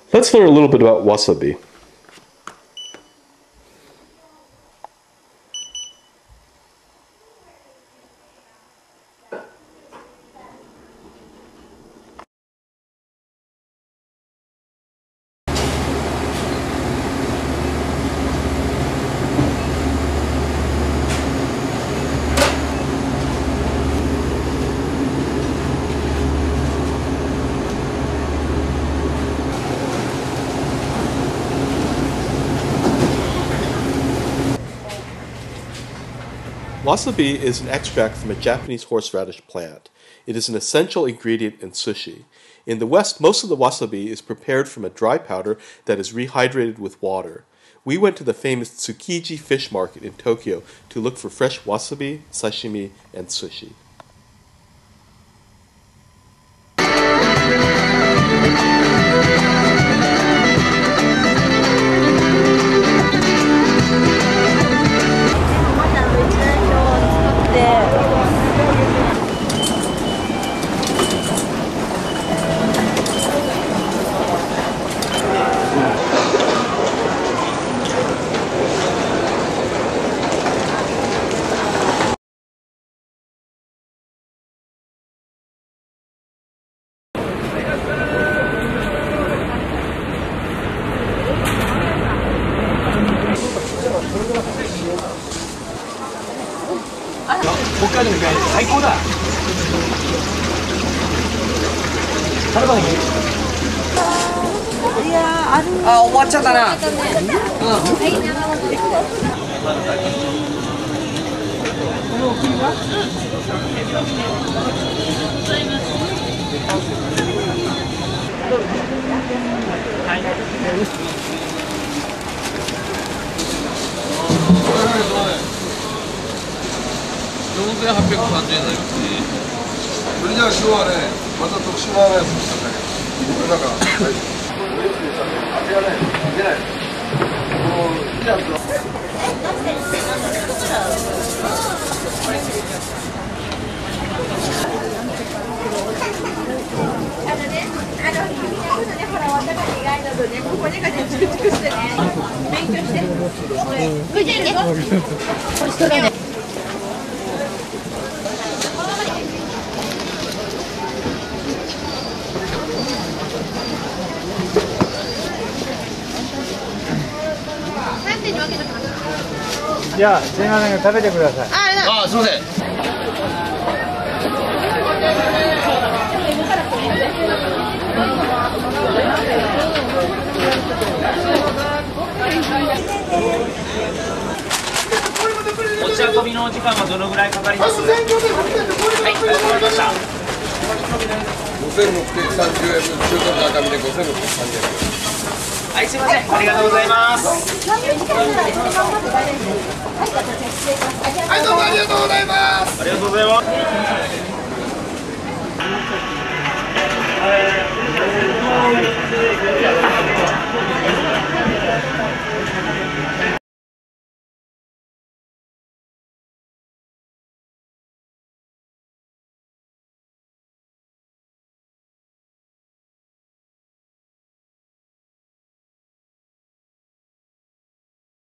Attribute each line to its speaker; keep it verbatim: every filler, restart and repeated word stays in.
Speaker 1: Let's learn a little bit about wasabi. Wasabi is an extract from a Japanese horseradish plant. It is an essential ingredient in sushi. In the West, most of the wasabi is prepared from a dry powder that is rehydrated with water. We went to the famous Tsukiji fish market in Tokyo to look for fresh wasabi, sashimi, and sushi.
Speaker 2: あ、終わっちゃったな。
Speaker 3: よんせんはっぴゃくさんじゅうえんになりますね。
Speaker 4: それじゃあ今日はね、また特殊なやつにしたんだけど、これだから、はい。味がね、出ない。このいいやつは。
Speaker 5: あのね、あの君のことね、ほら私が意外なのね、ここにかね、チクチクしてね、勉強して。これじゃいいね。これ人だね。
Speaker 6: じゃあ、すみませんが食べてください。
Speaker 3: ああ、すみません。
Speaker 7: 持ち運びのお時間はどのぐらいかかります？はい、かしこまりました。
Speaker 4: ごせんろっぴゃくさんじゅうえん分、中華の中身でごせんろっぴゃくさんじゅうえん。
Speaker 7: はい、すみません。ありがとうございます。
Speaker 4: はい、どうもありがとうございます。
Speaker 7: ありがとうございます。えー